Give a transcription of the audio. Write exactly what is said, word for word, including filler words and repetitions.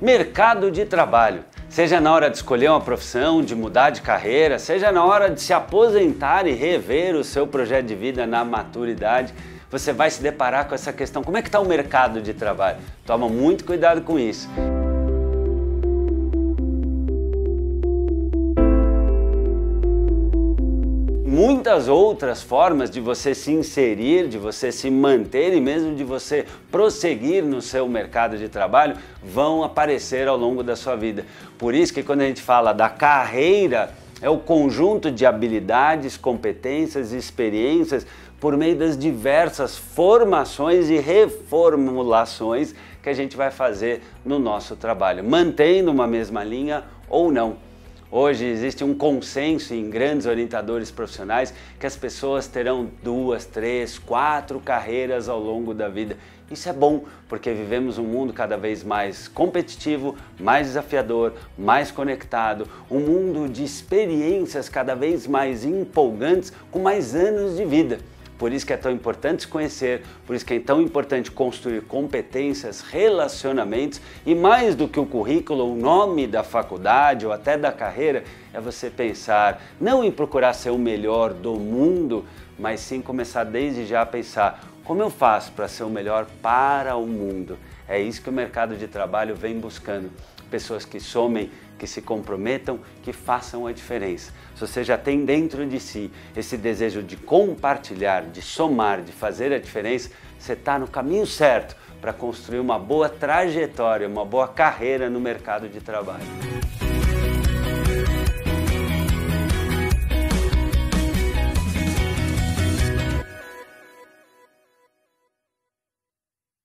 Mercado de trabalho. Seja na hora de escolher uma profissão, de mudar de carreira, seja na hora de se aposentar e rever o seu projeto de vida na maturidade, você vai se deparar com essa questão: como é que está o mercado de trabalho? Toma muito cuidado com isso. Muitas outras formas de você se inserir, de você se manter e mesmo de você prosseguir no seu mercado de trabalho vão aparecer ao longo da sua vida. Por isso que quando a gente fala da carreira, é o conjunto de habilidades, competências e experiências por meio das diversas formações e reformulações que a gente vai fazer no nosso trabalho, mantendo uma mesma linha ou não. Hoje existe um consenso em grandes orientadores profissionais que as pessoas terão duas, três, quatro carreiras ao longo da vida. Isso é bom, porque vivemos um mundo cada vez mais competitivo, mais desafiador, mais conectado, um mundo de experiências cada vez mais empolgantes, com mais anos de vida. Por isso que é tão importante se conhecer, por isso que é tão importante construir competências, relacionamentos, e mais do que o currículo, o nome da faculdade ou até da carreira, é você pensar não em procurar ser o melhor do mundo, mas sim começar desde já a pensar: como eu faço para ser o melhor para o mundo? É isso que o mercado de trabalho vem buscando. Pessoas que somem, que se comprometam, que façam a diferença. Se você já tem dentro de si esse desejo de compartilhar, de somar, de fazer a diferença, você está no caminho certo para construir uma boa trajetória, uma boa carreira no mercado de trabalho.